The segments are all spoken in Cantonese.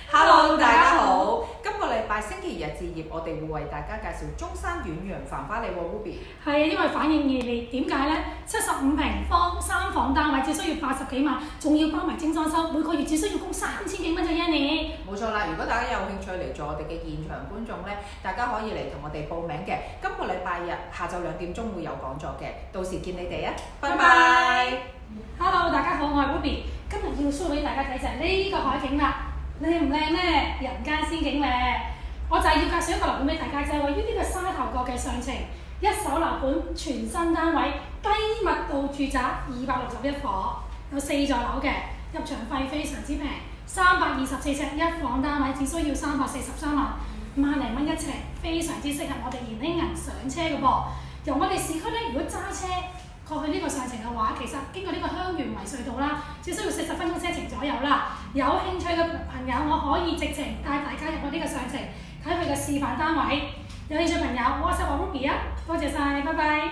Hello， 大家好。今個禮拜星期日置業，我哋會為大家介紹中山遠洋繁花里喎 ，Ruby。 係啊，因為反應熱烈，點解呢？75平方3房單位只需要80幾萬，仲要包埋精裝修，每個月只需要供3000幾蚊啫，Yanny。 冇錯啦，如果大家有興趣嚟做我哋嘅現場觀眾呢，大家可以嚟同我哋報名嘅。今個禮拜日下晝2點鐘會有講座嘅，到時見你哋啊！拜拜。 Hello， 大家好，我係 Ruby。今日要 show 俾大家睇就係呢個海景啦，靚唔靚呢？人間仙境咧！我就係要介紹一個樓盤俾大家，就係位於呢個沙頭角嘅上程一手樓盤，全新單位，低密度住宅261伙，有4座樓嘅，入場費非常之平，324尺一房單位，只需要343萬，10000零蚊一尺，非常之適合我哋年輕人上車嘅噃。由我哋市區咧，如果揸車過去呢個上程嘅話，其實經過呢個香園圍隧道啦，只需要40分鐘車程左右啦。有興趣嘅朋友，我可以直情帶大家入去呢個上程睇佢嘅示範單位。有興趣朋友 WhatsApp 我 Ruby 啊，多謝晒，拜拜。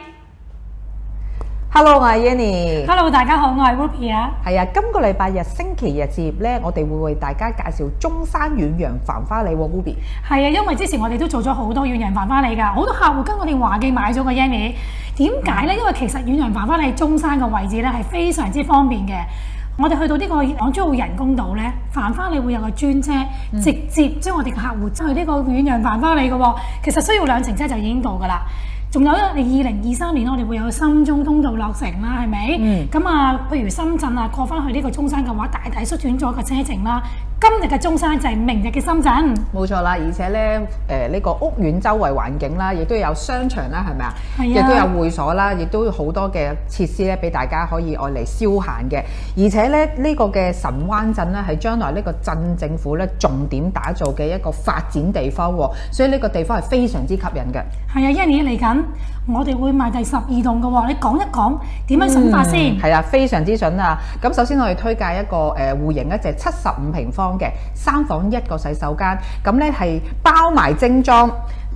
Hello， 我係 Yanny。 Hello， 大家好，我係 Ruby 啊。 係啊，今個禮拜日星期日置業咧，我哋會為大家介紹中山遠洋繁花里喎 ，Ruby。 係啊，因為之前我哋都做咗好多遠洋繁花里㗎，好多客戶跟我哋華記買咗個 Yanny。點解呢？因為其實遠洋繁花里中山嘅位置咧係非常之方便嘅。我哋去到呢個港珠澳人工島咧，繁花里會有個專車，直接將我哋嘅客戶去呢個遠洋繁花里嘅喎。其實需要2程車就已經到㗎啦。仲有2023年我哋會有深中通道落成啦，係咪？咁譬如深圳啊，過翻去呢個中山嘅話，大大縮短咗個車程啦。今日嘅中山就係明日嘅深圳。 冇錯啦，而且咧呢個屋苑周圍環境啦，亦都有商場啦，係咪啊？ 係啊。 亦都有會所啦，亦都好多嘅設施咧，俾大家可以愛嚟消閒嘅。而且咧呢個嘅神灣鎮咧，係將來呢個鎮政府咧重點打造嘅一個發展地方喎，所以呢個地方係非常之吸引嘅。 係啊，一年嚟緊，我哋會賣第12棟嘅喎，你講一講點樣筍法先？ 係啊，非常之筍啊！咁首先我哋推介一個戶型一隻75平方嘅3房1個洗手間，咁咧係包埋精裝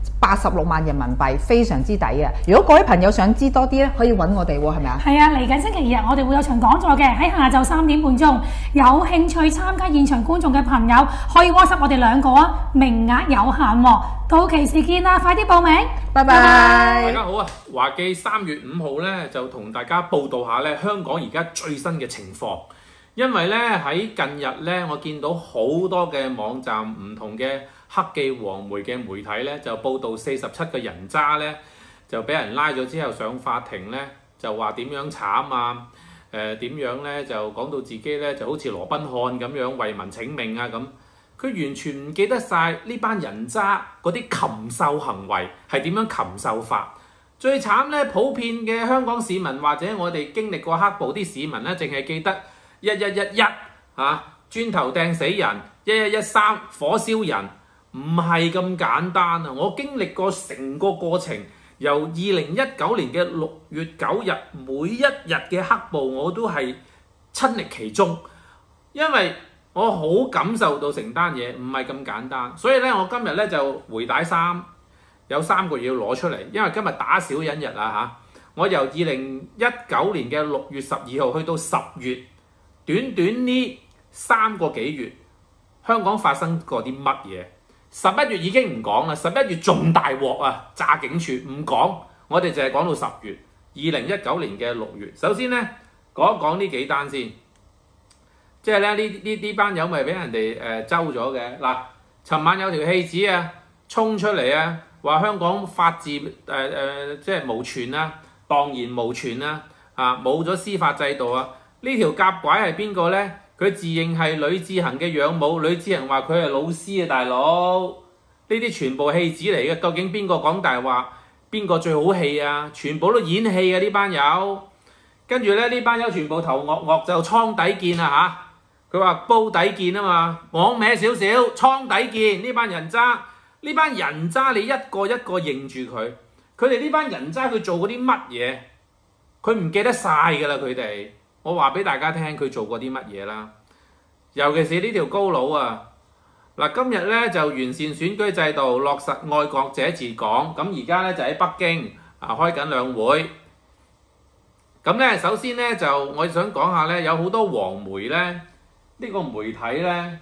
，86萬人民幣，非常之抵啊！如果各位朋友想知多啲咧，可以揾我哋喎，係咪啊？ 係啊，嚟緊星期2日我哋會有場講座嘅，喺下晝3點半鐘，有興趣參加現場觀眾嘅朋友可以 WhatsApp 我哋2個啊，名額有限喎，到期時見啦，快啲報名， 拜拜。 大家好啊！華記3月5號咧就同大家報道下咧香港而家最新嘅情況，因為咧喺近日咧我見到好多嘅網站唔同嘅黑記黃媒嘅媒體咧就報道47個人渣咧就俾人拉咗之後上法庭咧就話點樣慘啊，點樣咧就講到自己咧就好似羅賓漢咁樣為民請命啊咁。佢完全唔記得晒呢班人渣嗰啲禽獸行為係點樣禽獸法。最慘咧，普遍嘅香港市民或者我哋經歷過黑暴啲市民咧，淨係記得1111嚇，磚頭掟死人，1113火燒人，唔係咁簡單啊！我經歷過成個過程，由2019年嘅6月9日每一日嘅黑暴，我都係親歷其中，因為我好感受到成單嘢唔係咁簡單，所以咧我今日咧就回帶3，有3個月要攞出嚟，因為今日打小人日啊嚇！我由2019年嘅6月12號去到10月，短短呢3個幾月，香港發生過啲乜嘢？11月已經唔講啦，11月仲大鑊啊！炸警署唔講，我哋淨係講到10月，2019年嘅6月。首先咧講一講呢幾單先。即係咧呢班友咪俾人哋周咗嘅嗱，尋晚有條戲子啊衝出嚟啊，話香港法治即係無存啊，蕩然無存啊，冇咗司法制度啊！呢條夾拐係邊個咧？佢自認係呂志恒嘅養母，呂志恒話佢係老師啊，大佬！呢啲全部戲子嚟嘅，究竟邊個講大話？邊個最好戲啊？全部都演戲嘅呢班友，跟住咧呢班友全部頭惡惡就倉底見啊嚇！佢話煲底見啊嘛，講歪少少，倉底見呢班人渣，呢班人渣你一個一個認住佢，佢哋呢班人渣佢做過啲乜嘢？佢唔記得晒㗎啦，佢哋，我話俾大家聽佢做過啲乜嘢啦，尤其是呢條高佬啊，嗱今日咧就完善選舉制度，落實愛國者治港，咁而家咧就喺北京開緊兩會。咁咧首先咧就我想講下咧，有好多黃媒咧。呢個媒體咧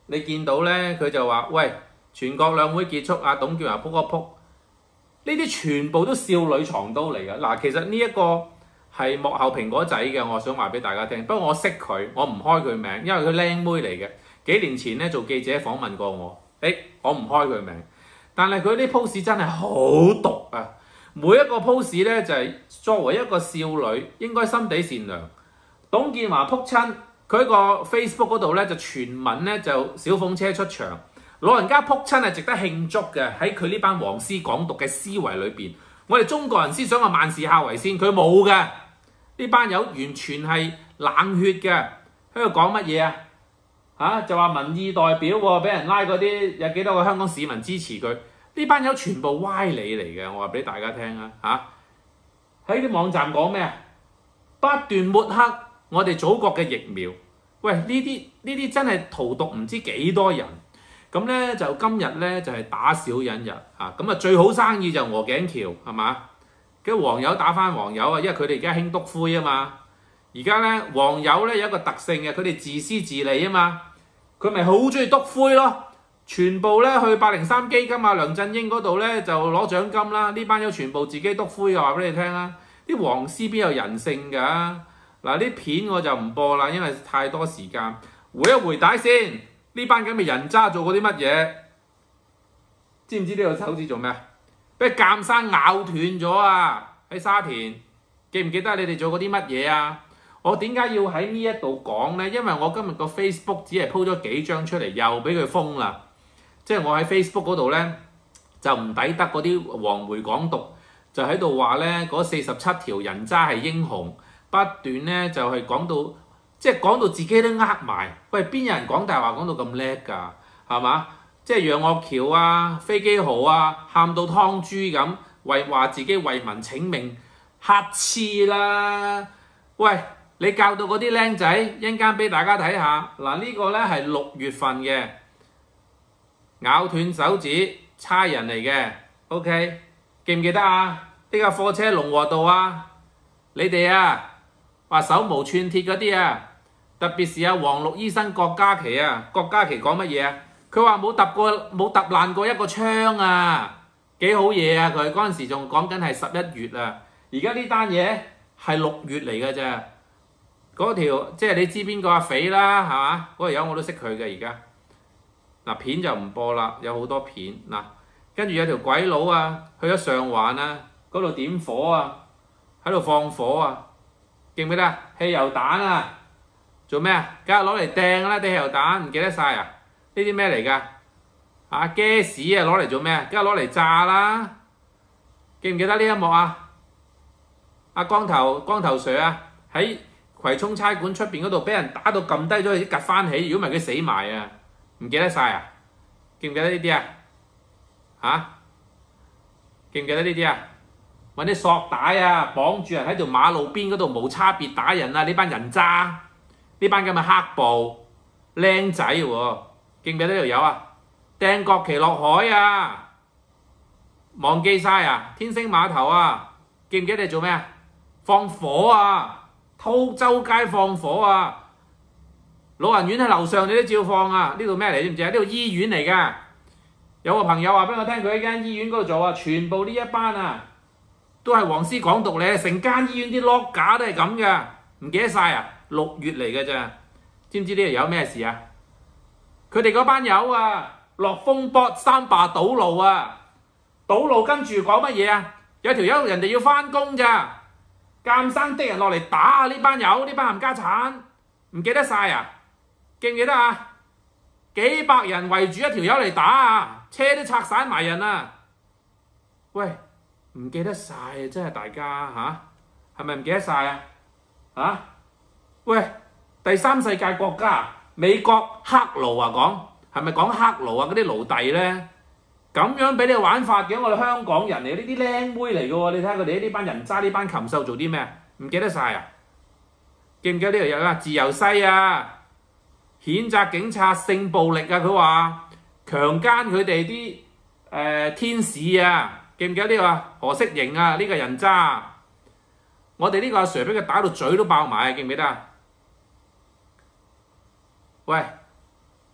你見到咧佢就話：喂，全國兩會結束，阿董建華撲一撲，呢啲全部都少女藏刀嚟㗎。嗱，其實呢一個係幕後蘋果仔嘅，我想話俾大家聽。不過我識佢，我唔開佢名，因為佢靚妹嚟嘅。幾年前咧做記者訪問過我，我唔開佢名。但係佢啲 post 真係好毒啊！每一個 post 咧就係作為一個少女應該心地善良。董建華撲親，佢個 Facebook 嗰度咧就傳聞咧就小鳳車出場，老人家撲親係值得慶祝嘅。喺佢呢班黃絲港獨嘅思維裏邊，我哋中國人思想係萬事孝為先，佢冇嘅。呢班友完全係冷血嘅，喺度講乜嘢啊？就話民意代表喎，俾人拉嗰啲有幾多個香港市民支持佢？呢班友全部歪理嚟嘅，我話俾大家聽啊！喺啲網站講咩啊？不斷抹黑我哋祖國嘅疫苗。喂，呢啲真係荼毒唔知幾多人。咁咧就今日咧就係打小人日啊！咁啊最好生意就鵝頸橋係嘛？跟黃友打翻黃友啊，因為佢哋而家興篤灰啊嘛。而家咧黃友咧有一個特性嘅，佢哋自私自利啊嘛。佢咪好中意篤灰咯，全部咧去803基金啊梁振英嗰度咧就攞獎金啦。呢班友全部自己篤灰嘅，話俾你聽啦。啲黃絲邊有人性㗎？嗱，啲片我就唔播啦，因為太多時間。回一回帶先，呢班咁嘅人渣做過啲乜嘢？知唔知呢個手指做咩啊？俾鑑生咬斷咗啊！喺沙田，記唔記得你哋做過啲乜嘢啊？我點解要喺呢一度講呢？因為我今日個 Facebook 只係 po 咗幾張出嚟，又俾佢封啦。即係我喺 Facebook 嗰度呢，就唔抵得嗰啲黃媒港獨，就喺度話呢嗰47條人渣係英雄，不斷呢就係講到，即係講到自己都呃埋。喂，邊有人講大話講到咁叻㗎？係嘛？即係楊岳橋啊、飛機豪啊，喊到湯豬咁，為話自己為民請命，乞嗤啦！喂，你教到嗰啲僆仔，一陣間俾大家睇下。嗱，呢個咧係6月份嘅，咬斷手指，差人嚟嘅。OK， 記唔記得啊？呢架貨車龍和道啊，你哋啊話手無寸鐵嗰啲啊，特別是阿黃綠醫生郭家麒啊，郭家麒講乜嘢啊？佢話冇揼爛過一個窗啊，幾好嘢啊！佢嗰陣時仲講緊係11月啊，而家呢單嘢係6月嚟嘅啫。嗰條即係你知邊個阿肥啦，係嘛？嗰條友我都識佢嘅而家。嗱，片就唔播啦，有好多片嗱。跟住有條鬼佬啊，去咗上環啊，嗰度點火啊，喺度放火啊，記唔記得啊？汽油彈啊，做咩啊？梗係攞嚟掟啦啲汽油彈，唔記得晒啊？呢啲咩嚟㗎？啊，gas啊，攞嚟做咩啊？梗係攞嚟炸啦！記唔記得呢一幕啊？阿光頭 Sir 啊，喺葵涌差館出邊嗰度俾人打到撳低咗，佢趌翻起，如果唔係佢死埋啊！唔記得晒啊？記唔記得呢啲啊？嚇？記唔記得呢啲啊？揾啲索帶啊，綁住人喺條馬路邊嗰度無差別打人啊！呢班人渣，呢班咁嘅黑暴靚仔喎！記唔記得呢條友啊？掟國旗落海啊！忘記晒啊！天星碼頭啊！記唔記得你做咩啊？放火啊！周街放火啊！老人院喺樓上你都照放啊！呢度咩嚟？知唔知啊？呢度醫院嚟㗎。有個朋友話俾我聽，佢喺間醫院嗰度做啊，全部呢一班啊，都係黃絲港獨嚟，成間醫院啲 lock 架都係咁㗎。唔記得晒啊？6月嚟㗎咋？知唔知呢度有咩事啊？佢哋嗰班友啊，落風波三罷堵路啊！堵路跟住講乜嘢啊？有條友人哋要翻工咋，監生的人落嚟打啊！呢班友，呢班冚家產，唔記得晒啊？記唔記得啊？幾百人圍住一條友嚟打啊！車都拆散埋人啊！喂，唔記得晒啊！真係大家嚇，係咪唔記得晒啊？嚇！喂，第三世界國家美國黑奴啊，係咪講黑奴啊？嗰啲奴隸咧，咁樣俾你玩法嘅，我哋香港人嚟，呢啲靚妹嚟嘅喎，你睇下佢哋呢班人渣，呢班禽獸做啲咩？唔記得晒啊？記唔記得呢條友啊？自由西啊，譴責警察性暴力啊！佢話強姦佢哋啲天使啊！記唔記得呢個啊？何式凝啊？呢個人渣，我哋呢個阿 Sir 俾佢打到嘴都爆埋啊！記唔記得啊？喂！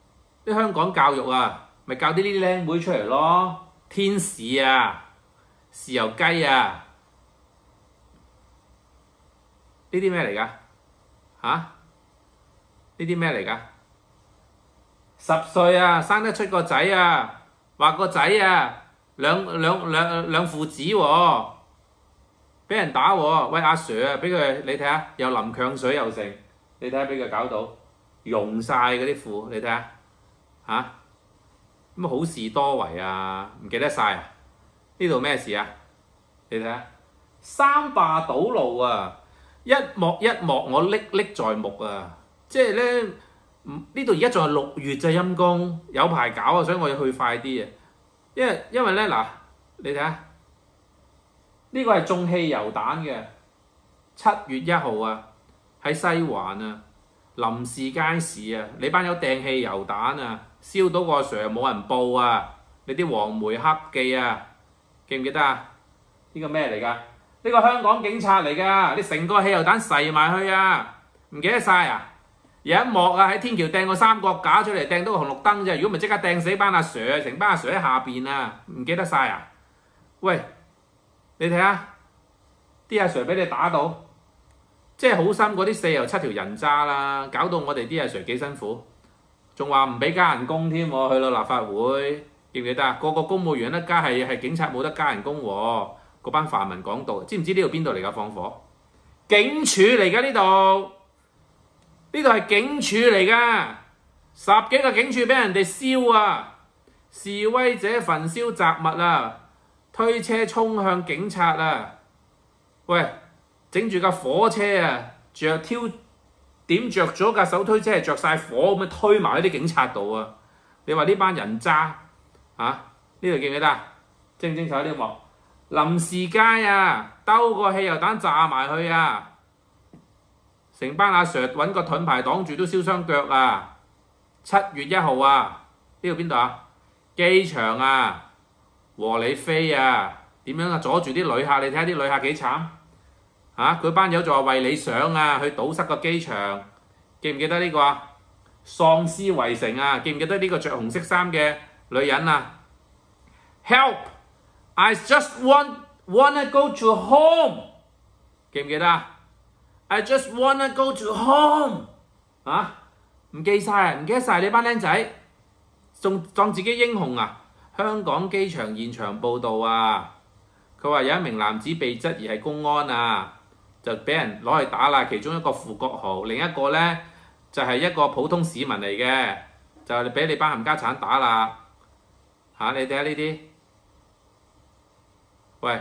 啲香港教育啊，咪教啲呢啲靚妹出嚟咯，天使啊，豉油雞啊，呢啲咩嚟㗎？嚇？呢啲咩嚟㗎？10歲啊，生得出個仔啊，話個仔啊，兩父子喎，俾人打喎，喂阿 Sir 啊，俾佢你睇下，又淋強水又成，你睇下俾佢搞到溶晒嗰啲褲，你睇下嚇，咁好事多為啊，唔記得晒啊？呢度咩事啊？你睇下三罷堵路啊，一幕一幕我歷歷在目啊，即係咧呢度而家仲係6月啫，陰公有排搞啊，所以我要去快啲啊，因為咧嗱，你睇下呢個係中汽油彈嘅7月1號啊，喺西環啊臨時街市啊，你班友掟汽油彈啊，燒到個 Sir 冇人報啊，你啲黃媒黑記啊，記唔記得啊？呢個咩嚟㗎？呢個香港警察嚟㗎，你成個汽油彈噬埋去啊！唔記得晒啊？有一幕啊，喺天橋掟個三角架出嚟，掟到個紅綠燈啫。如果唔係即刻掟死班阿 Sir，成班阿 Sir 喺下邊啊！唔記得晒啊？喂，你睇下啲阿 Sir 俾你打到，即係好心嗰啲4又7條人渣啦，搞到我哋啲阿 Sir 幾辛苦，仲話唔俾加人工添喎，去到立法會記唔記得啊？個公務員一加係警察冇得加人工喎。嗰班泛民講到，知唔知呢度邊度嚟㗎？放火警署嚟㗎呢度，呢度係警署嚟㗎，10幾個警署俾人哋燒啊！示威者焚燒雜物啊，推車衝向警察啊！喂，整住架火車啊，點着咗架手推車係着晒火咁樣推埋喺啲警察度啊！你話呢班人渣啊？呢度記唔記得啊？清唔清楚呢幕？臨時街啊，兜個汽油彈炸埋去啊！成班阿 Sir 揾個盾牌擋住都燒傷腳啊！7月1號啊，呢度邊度啊？機場啊，和理非啊，點樣啊？阻住啲旅客，你睇下啲旅客幾慘嚇！佢班友就話為理想啊，去堵塞個機場，記唔記得呢個啊？喪屍圍城啊，記唔記得呢個着紅色衫嘅女人啊 ？Help！I just wanna go to home， 記唔記得啊 ？I just wanna go to home， 啊，唔記晒啊，唔記得晒你班僆仔，仲當自己英雄啊！香港機場現場報導啊，佢話有一名男子被質疑係公安啊，就俾人攞去打啦。其中一個傅國豪，另一個咧就係一個普通市民嚟嘅，就係俾你班冚家產打啦嚇！你睇下呢啲。喂，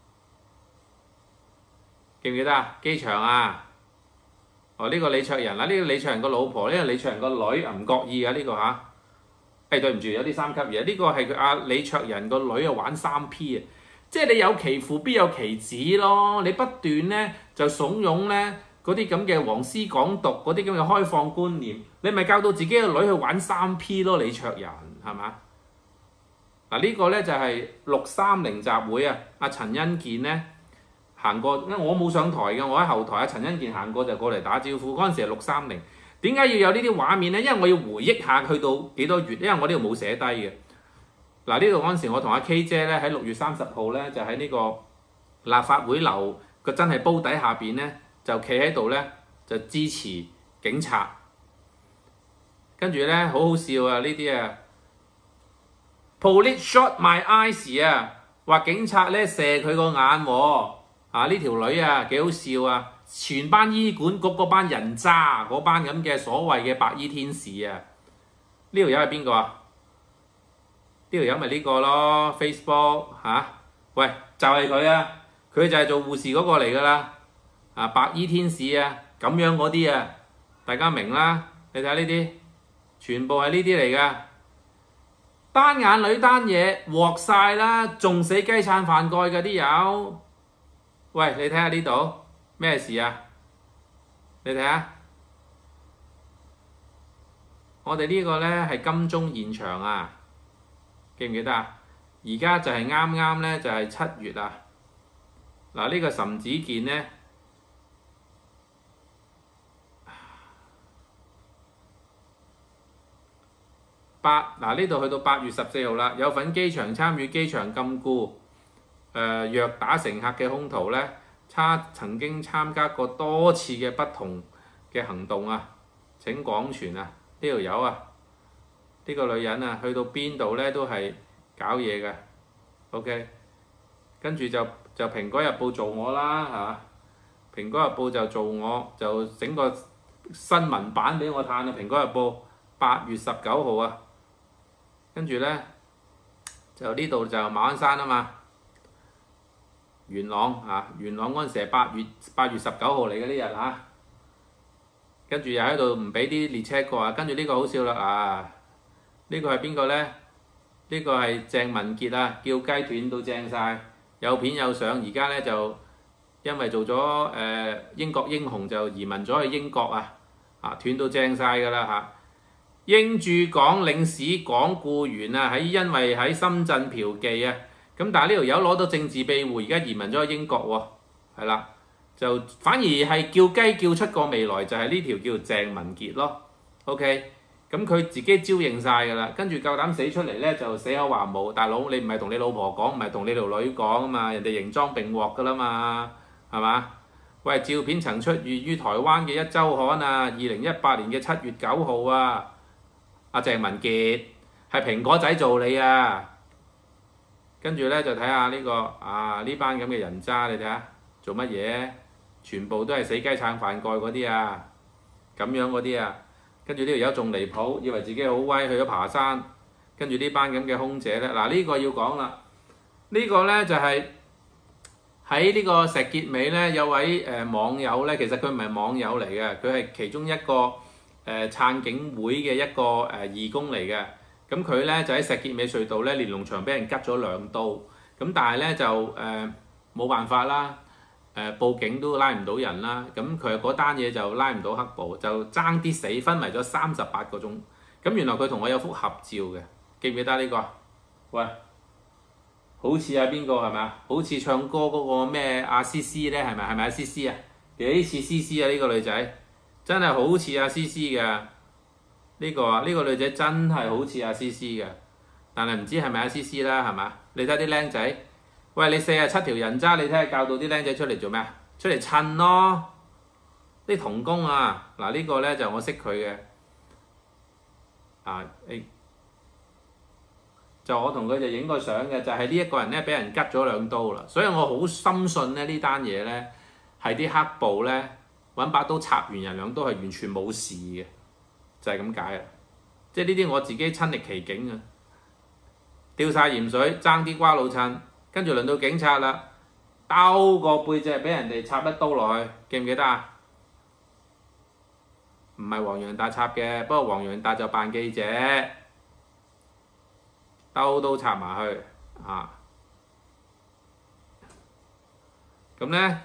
記唔記得啊？機場啊，呢個李卓人啦，呢個李卓人個老婆，呢個李卓人個女唔覺意啊，呢個嚇。對唔住，有啲3級嘢，呢個係佢阿李卓人個女啊玩3P啊，即係你有其父必有其子咯，你不斷咧就慫恿咧嗰啲咁嘅黃絲港獨嗰啲咁嘅開放觀念，你咪教到自己個女去玩3P咯，李卓人係嘛？嗱，呢個咧就係630集會啊！阿陳欣健咧行過，因為我冇上台嘅，我喺後台。阿陳欣健行過就過嚟打招呼。嗰陣時係630，點解要有呢啲畫面咧？因為我要回憶下去到幾多月，因為我呢度冇寫低嘅。嗱，呢度嗰陣時我同阿 K 姐咧喺6月30號咧就喺呢個立法會樓個真係煲底下邊咧就企喺度咧就支持警察，跟住咧好好笑啊！呢啲啊〜Police shot my eyes 啊！話警察咧射佢個眼喎，呢條女啊幾好笑啊！全班醫管局嗰班人渣，嗰班咁嘅所謂嘅白衣天使啊！呢條友係邊個啊？呢條友咪呢個咯 ，Facebook 喂，就係佢啊！佢就係做護士嗰個嚟㗎啦，白衣天使啊，咁樣嗰啲啊，大家明啦。你睇下呢啲，全部係呢啲嚟㗎。單眼女單嘢鑊晒啦，仲死雞撐飯蓋嘅啲友。喂，你睇下呢度咩事啊？你睇下，我哋呢個咧係金鐘現場啊，記唔記得啊？而家就係啱啱咧就係7月啊。嗱，呢個岑子健咧， 呢度去到8月14號啦，有份機場參與機場禁錮虐打乘客嘅兇徒咧，曾經參加過多次嘅不同嘅行動啊！請廣傳啊！呢條友啊，呢個女人啊，去到邊度咧都係搞嘢嘅。OK， 跟住就蘋果日報做我啦，係嘛？蘋果日報就做我，就整個新聞版俾我睇啊！蘋果日報8月19號啊，跟住咧就呢度就馬鞍山啊嘛，元朗啊，元朗嗰陣時係8月19號嚟嘅呢日嚇，跟住又喺度唔俾啲列車過啊，跟住呢個好笑啦啊！呢個係邊個咧？呢個係鄭文傑啊，叫雞斷到正晒，有片有相，而家咧就因為做咗英國英雄就移民咗去英國啊，斷到正晒㗎啦嚇！英駐港領事講僱員啊，因為喺深圳嫖妓啊，咁但係呢條友攞到政治庇護，而家移民咗去英國喎，係啦，就反而係叫雞叫出個未來，就係呢條叫鄭文傑咯 ，OK， 咁佢自己招認晒㗎啦，跟住夠膽死出嚟咧就死口話冇，大佬你唔係同你老婆講，唔係同你條女講啊嘛，人哋刑裝並獲㗎啦嘛，係嘛？喂，照片曾出現於台灣嘅一週刊啊，2018年嘅7月9號啊。阿鄭文傑係蘋果仔做你啊，跟住咧就睇下呢個呢班咁嘅人渣，你睇下做乜嘢？全部都係死雞撐飯蓋嗰啲啊，咁樣嗰啲啊，跟住呢條友仲離譜，以為自己好威，去咗爬山，跟住呢班咁嘅空姐咧，呢個要講啦，呢個咧就係喺呢個石硤尾咧有位網友咧，其實佢唔係網友嚟嘅，佢係其中一個。撐警會嘅一個義工嚟嘅，咁佢咧就喺石硤尾隧道咧連儂牆俾人拮咗2刀，咁但係咧就冇辦法啦，報警都拉唔到人啦，咁佢嗰單嘢就拉唔到黑暴，就爭啲死，昏迷咗38個鐘，咁原來佢同我有幅合照嘅，記唔記得呢個？喂，好似邊個係咪啊？好似唱歌嗰個咩阿詩詩咧，係咪阿詩詩啊？幾似詩詩啊？呢個女仔。真係好似阿詩詩嘅呢個女仔真係好似阿詩詩嘅，但係唔知係咪阿詩詩啦，係嘛？你睇啲僆仔，喂，你47條人渣，你睇下教到啲僆仔出嚟做咩啊？出嚟襯咯，啲童工啊！呢個咧就我識佢嘅就我同佢就影過相嘅，就係呢一個人咧俾人拮咗2刀啦，所以我好深信咧呢單嘢咧係啲黑暴咧。揾把刀插完人2刀係完全冇事嘅，就係咁解啦。即係呢啲我自己親歷其境啊！掉晒鹽水，爭啲瓜老襯，跟住輪到警察啦，兜個背脊俾人哋插1刀落去，記唔記得啊？唔係黃洋達插嘅，不過黃洋達就扮記者，兜刀插埋去啊！咁咧。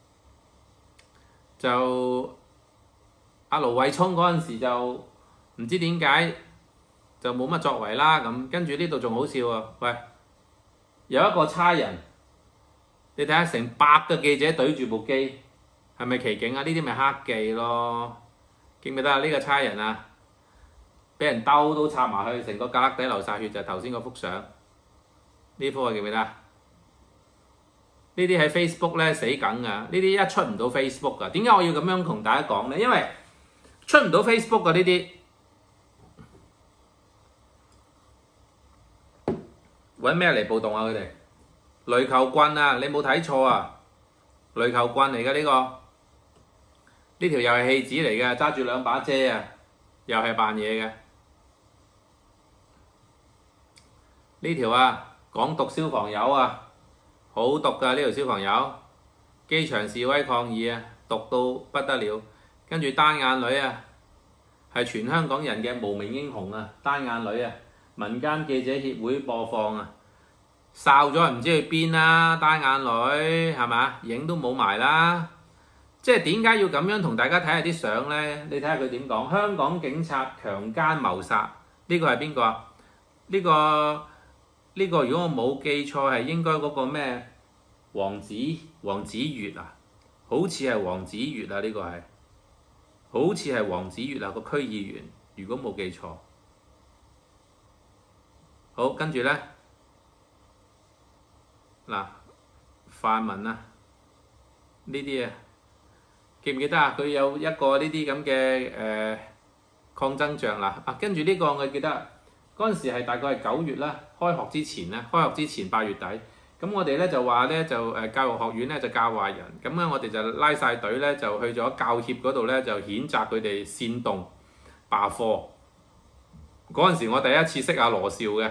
就阿盧偉聰嗰陣時就唔知點解就冇乜作為啦咁，跟住呢度仲好笑啊！喂，有一個差人，你睇下成100個記者對住部機，係咪奇景啊？呢啲咪黑記咯，記唔記得啊？呢個差人啊，俾人兜都插埋去，成個格旯底流晒血，就係頭先嗰幅相，呢幅啊記唔記得？呢啲喺 Facebook 咧死梗㗎，呢啲一出唔到 Facebook 㗎。點解我要咁樣同大家講咧？因為出唔到 Facebook 㗎呢啲，揾咩嚟暴動啊？佢哋壘球棍啊！你冇睇錯啊！壘球棍嚟㗎呢個，呢條又係戲子嚟嘅，揸住2把遮啊，又係扮嘢嘅。呢條啊，港獨消防友啊！好毒㗎呢條消防友，機場示威抗議啊，毒到不得了。跟住單眼女啊，係全香港人嘅無名英雄啊！單眼女啊，民間記者協會播放啊，哨咗唔知去邊啦！單眼女係嘛，影都冇埋啦。即係點解要咁樣同大家睇下啲相呢？你睇下佢點講，香港警察強姦謀殺，呢個係邊個啊？呢個如果我冇記錯係應該嗰個咩黃子悅啊，好似係黃子悅啊，呢個係好似係黃子悅啊，個區議員，如果冇記錯。 好，跟住咧嗱，泛民啊，呢啲啊，記唔記得啊？佢有一個呢啲咁嘅抗爭像嗱啊，跟住呢個我記得嗰陣時係大概係9月啦，開學之前8月底，咁我哋咧就話咧就教育學院咧就教壞人，咁咧我哋就拉晒隊咧就去咗教協嗰度咧就譴責佢哋煽動罷課。嗰陣時我第一次識阿羅少嘅，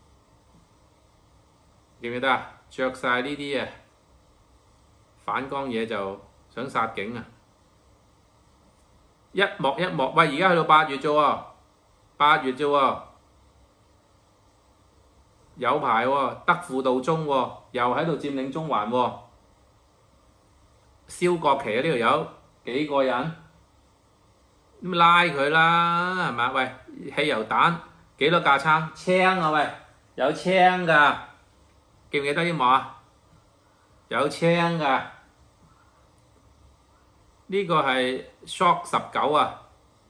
記唔記得啊？着晒呢啲反光嘢就想殺警啊！一幕一幕，喂！而家去到8月啫喎，8月啫喎，有排喎，德輔道中喎，又喺度佔領中環喎，燒國旗啊！呢條友幾個人，咁拉佢啦，係咪？喂，汽油彈幾多架撐？槍啊喂，有槍㗎，記唔記得呢幕啊？有槍㗎。呢個係 Shock 19啊！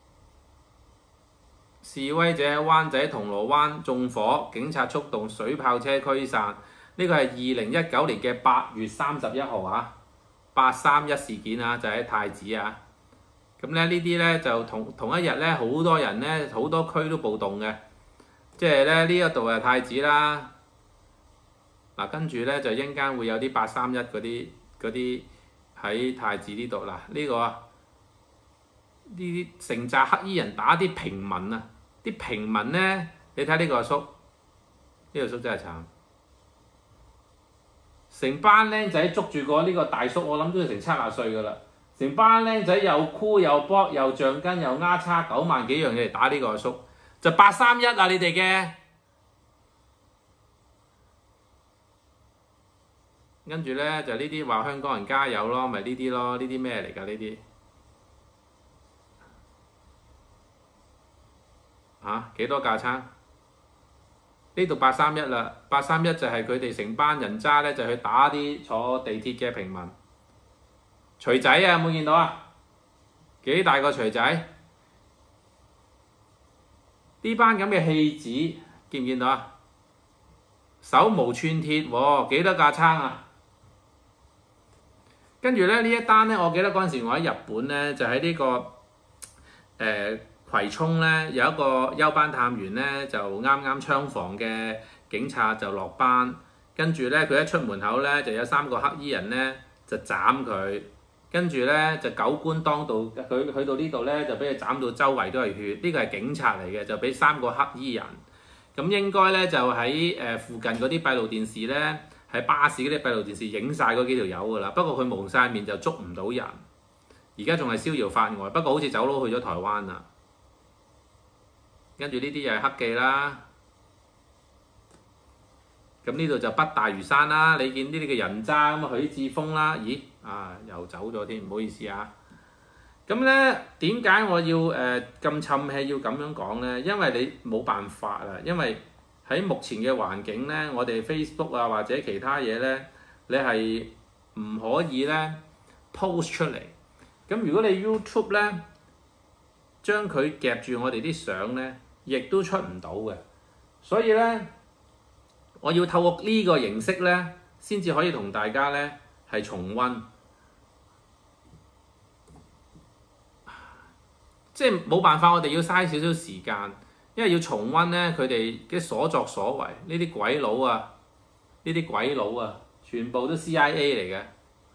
示威者喺灣仔銅鑼灣縱火，警察出動水炮車驅散。呢個係2019年嘅8月31號啊，831事件啊，就喺太子啊。咁咧呢啲咧就同一日咧，好多人咧好多區都暴動嘅，即係咧呢一度係太子啦。嗱，跟住咧就陣間會有啲831嗰啲。喺太子呢度嗱，呢個啊，呢啲成紮黑衣人打啲平民啊，啲平民咧，你睇呢個阿叔，呢個叔真係慘，成班僆仔捉住個呢個大叔，我諗都要成70歲噶啦，成班僆仔又箍又卜又橡筋又丫叉9萬幾樣嘢嚟打呢個阿叔，就831啊！你哋嘅。跟住咧就呢啲話香港人加油咯，咪呢啲咯，呢啲咩嚟㗎？呢啲嚇幾多架撐？呢度831啦，831就係佢哋成班人渣咧，就去打啲坐地鐵嘅平民。錘仔啊，有冇見到啊？幾大個錘仔？呢班咁嘅戲子見唔見到啊？手無寸鐵喎，幾多架撐啊？跟住咧呢一單咧，我記得嗰陣時我喺日本咧，就喺呢個葵涌咧有一個休班探員咧，就啱啱槍房嘅警察就落班，跟住咧佢一出門口咧就有3個黑衣人咧就斬佢，跟住咧就九官當道，佢去到呢度咧就俾佢斬到周圍都係血，呢個係警察嚟嘅，就俾3個黑衣人，咁應該咧就喺附近嗰啲閉路電視咧。喺巴士嗰啲閉路電視影晒嗰幾條友㗎啦，不過佢蒙晒面就捉唔到人，而家仲係逍遙法外，不過好似走佬去咗台灣啦。跟住呢啲又係黑記啦，咁呢度就北大嶼山啦，你見呢啲嘅人渣咁啊，許智峰啦，咦啊又走咗添，唔好意思啊。咁咧點解我要咁沉氣要咁樣講咧？因為你冇辦法啊，因為喺目前嘅環境咧，我哋 Facebook 啊或者其他嘢咧，你係唔可以咧 post 出嚟。咁如果你 YouTube 咧將佢夾住我哋啲相咧，亦都出唔到嘅。所以咧，我要透過呢個形式咧，先至可以同大家咧係重溫。即係冇辦法，我哋要嘥少少時間。因為要重溫咧，佢哋嘅所作所為，呢啲鬼佬啊，全部都 CIA 嚟嘅。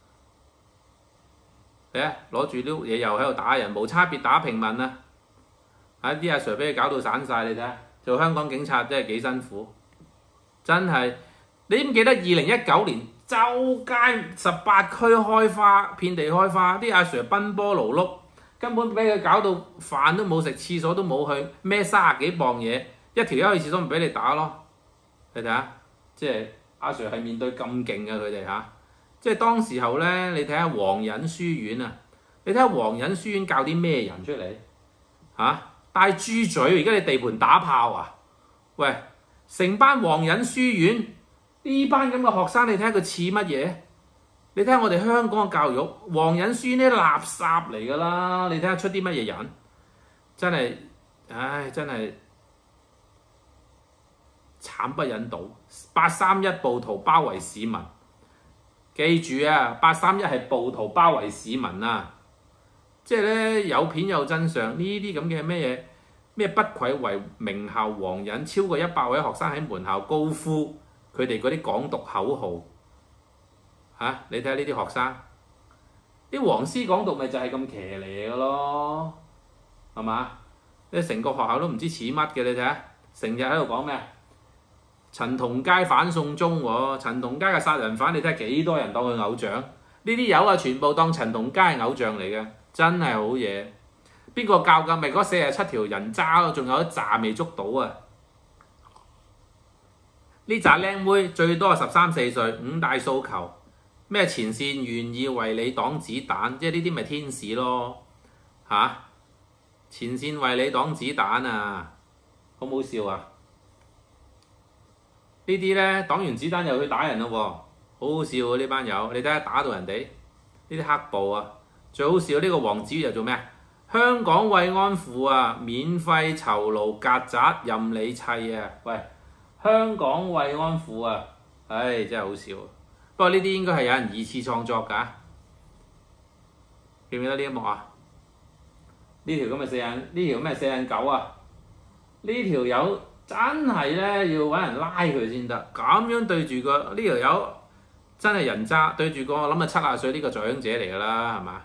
嚟啊，攞住啲嘢又喺度打人，無差別打平民啊！啲阿 Sir 俾佢搞到散晒，你睇下，做香港警察真係幾辛苦，真係。你記唔記得2019年周街18區開花，遍地開花，啲阿 Sir 奔波勞碌。根本俾佢搞到飯都冇食，廁所都冇去，孭30幾磅嘢，一條友去廁所唔俾你打咯。你睇下，即係阿 Sir 係面對咁勁嘅佢哋嚇，即係當時候咧，你睇下皇仁書院啊，你睇下皇仁書院教啲咩人出嚟嚇？戴豬嘴，而家你地盤打炮啊？喂，成班皇仁書院呢班咁嘅學生，你睇下佢似乜嘢？你睇下我哋香港嘅教育，皇仁書院啲垃圾嚟㗎啦！你睇下出啲乜嘢人，真係，唉，真係慘慘不忍睹。831暴徒包圍市民，記住啊，831係暴徒包圍市民啊！即係咧有片有真相，呢啲咁嘅咩嘢咩不愧為名校皇仁，超過100位學生喺門校高呼佢哋嗰啲港獨口號嚇，你睇下呢啲學生，啲黃絲港獨咪就係咁騎呢嘅咯，係嘛？你成個學校都唔知似乜嘅，你睇下，成日喺度講咩？陳同佳反送中喎，陳同佳嘅殺人犯，你睇下幾多人當佢偶像？呢啲友啊，全部當陳同佳係偶像嚟嘅，真係好嘢。邊個教㗎？咪嗰47條人渣咯，仲有一紮未捉到啊！呢紮靚妹最多係13、14歲，5大訴求咩？前線願意為你擋子彈，即係呢啲咪天使咯嚇！前線為你擋子彈啊，好唔好笑啊？呢啲咧擋完子彈又去打人咯喎，好好笑喎呢班友，你睇下打到人哋呢啲黑暴啊！最好笑呢個黃子瑜又做咩啊？香港慰安婦啊，免費酬勞曱甴任你砌啊！喂，香港慰安婦啊，唉真係好笑。不過呢啲應該係有人2次創作㗎，記唔記得呢一幕啊？呢條咁嘅呢條咩4人9啊？呢條友真係咧要揾人拉佢先得，咁樣對住個呢條友真係人渣，對住個我諗係70歲呢個在享者嚟㗎啦，係嘛？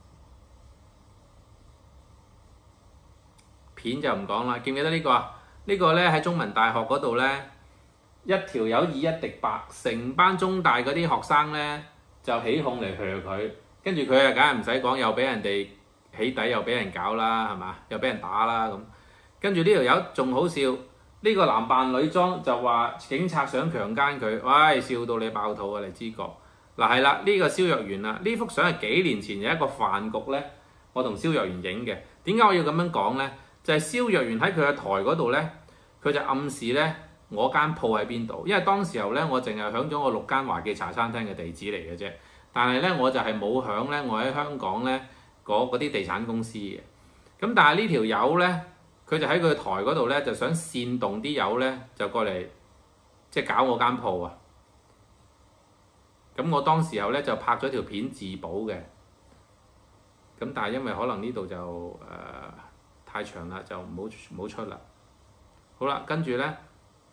片就唔講啦，記唔記得呢個啊？呢個咧喺中文大學嗰度咧，一條友以一敵百，成班中大嗰啲學生咧就起哄嚟嚇佢，跟住佢啊梗係唔使講，又俾人哋起底，又俾人搞啦，係嘛？又俾人打啦咁。跟住呢條友仲好笑，呢個男扮女裝就話警察想強姦佢，喂，笑到你爆肚啊！荔枝角嗱係啦，呢個蕭若元啦，呢幅相係幾年前有一個飯局咧，我同蕭若元影嘅。點解我要咁樣講咧？就係蕭若元喺佢嘅台嗰度咧，佢就暗示咧我間鋪喺邊度，因為當時候咧我淨係響咗我6間華記茶餐廳嘅地址嚟嘅啫，但係咧我就係冇響咧我喺香港咧嗰啲地產公司嘅。咁但係呢條友咧，佢就喺佢台嗰度咧就想煽動啲友咧就過嚟即係搞我間鋪啊。咁我當時候咧就拍咗條片自保嘅，咁但係因為可能呢度就太長啦，就唔好出啦。好啦，跟住咧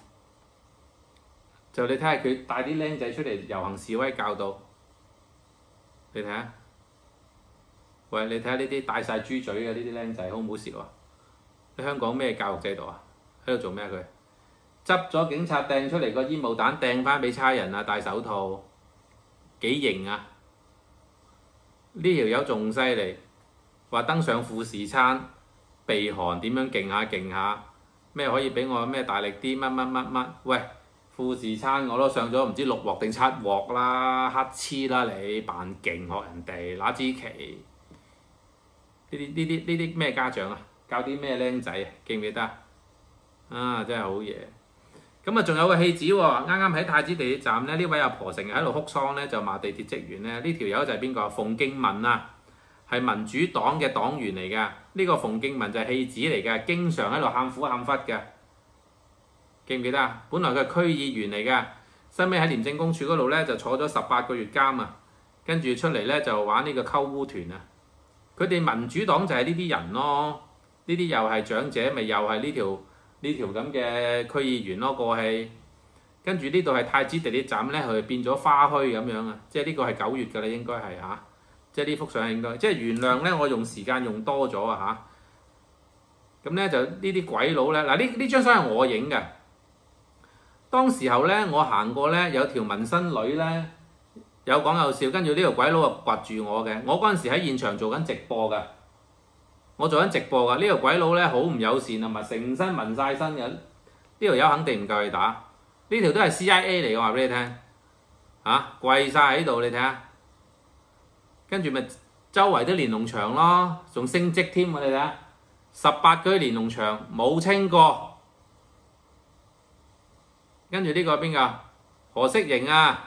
就你睇下佢帶啲僆仔出嚟遊行示威教導，你睇下，喂，你睇下呢啲帶晒豬嘴嘅呢啲僆仔好唔好笑啊？你香港咩教育制度啊？喺度做咩佢？執咗警察掟出嚟個煙霧彈掟翻俾差人啊！戴手套幾型啊！呢條友仲犀利，話登上富士山避寒點樣勁下，咩可以俾我咩大力啲乜？喂，富士山我都上咗唔知6鑊定7鑊啦，乞嗤啦你扮勁學人哋拿支旗，呢啲咩家長啊？教啲咩僆仔啊？記唔記得啊？真係好嘢。咁啊，仲有個戲子喎，啱啱喺太子地鐵站咧，呢位阿婆成日喺度哭喪咧，就罵地鐵職員咧。呢條友就係邊個？馮敬文啊，係民主黨嘅黨員嚟㗎。呢個馮敬文就係戲子嚟㗎，經常喺度喊苦喊忽㗎。記唔記得啊？本來佢係區議員嚟㗎，收尾喺廉政公署嗰度咧就坐咗18個月監啊，跟住出嚟咧就玩呢個溝污團啊。佢哋民主黨就係呢啲人咯，呢啲又係長者，咪又係呢條咁嘅區議員咯過氣。跟住呢度係太子地鐵站咧，佢變咗花墟咁樣啊，即係呢個係9月㗎啦，應該係嚇，即係呢幅相應該，即係原諒咧，我用時間用多咗啊嚇。咁咧就呢啲鬼佬咧，嗱呢張相係我影嘅。當時候咧，我行過咧，有條紋身女咧，有講有笑，跟住呢條鬼佬啊掘住我嘅。我嗰陣時喺現場做緊直播㗎，我做緊直播㗎。呢條鬼佬咧好唔友善啊，咪成身紋晒身嘅。呢條友肯定唔夠佢打，呢條都係 CIA 嚟嘅，話俾你聽嚇，跪晒喺度，你睇下。跟住咪周圍都連儂牆咯，仲升職添啊！你睇下，18區連儂牆冇清過。跟住呢個邊個？何式凝啊，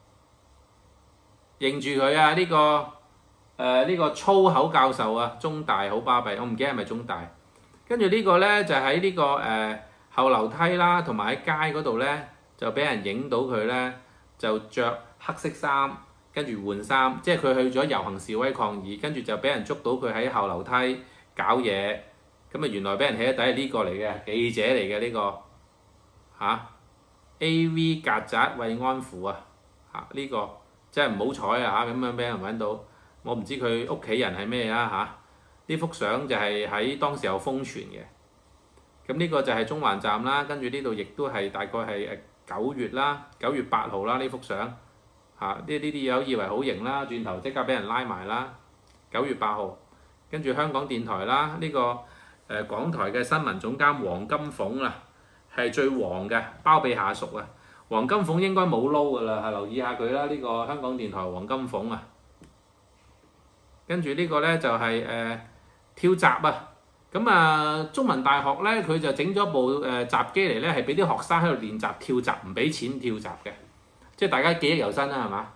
認住佢啊！呢個粗口教授啊，中大好巴閉，我唔記得係咪中大。跟住呢個咧就喺呢個後樓梯啦，同埋喺街嗰度咧就俾人影到佢咧就着黑色衫，跟住換衫，即係佢去咗遊行示威抗議，跟住就俾人捉到佢喺後樓梯搞嘢。咁啊原來俾人起咗底係呢個嚟嘅記者嚟嘅呢個嚇 AV 曱甴慰安婦啊嚇呢個真係唔好彩啊嚇，咁樣俾人揾到，我唔知佢屋企人係咩啊嚇。呢幅相就係喺當時有瘋傳嘅。咁呢個就係中環站啦，跟住呢度亦都係大概係9月啦，9月8號啦呢幅相嚇，呢啲友以為好型啦，轉頭即刻俾人拉埋啦。9月8號，跟住香港電台啦，呢個港台嘅新聞總監黃金鳳啊，係最黃嘅包庇下屬啊。黃金鳳應該冇撈㗎啦，係留意下佢啦。呢個香港電台黃金鳳啊，跟住呢個咧就係跳閘啊。咁啊，中文大學咧佢就整咗部閘機嚟咧，係俾啲學生喺度練習跳閘，唔俾錢跳閘嘅，即係大家記憶猶新啦，係嘛？